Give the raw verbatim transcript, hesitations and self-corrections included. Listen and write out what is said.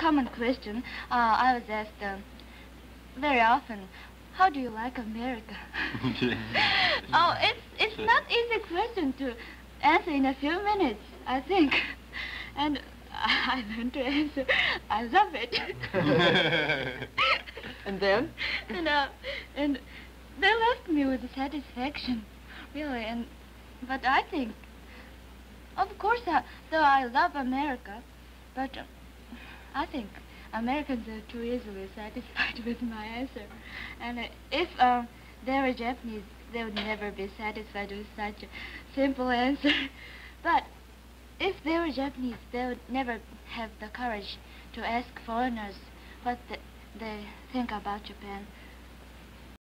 common question. Uh, I was asked uh, very often, how do you like America? Oh, it's it's not easy question to answer in a few minutes, I think. And I learned to answer, I love it. And then? And, uh, and they left me with satisfaction, really. And but I think, of course, uh, though I love America, but uh, I think Americans are too easily satisfied with my answer. And uh, if uh, they were Japanese, they would never be satisfied with such a simple answer. But if they were Japanese, they would never have the courage to ask foreigners what the, they think about Japan.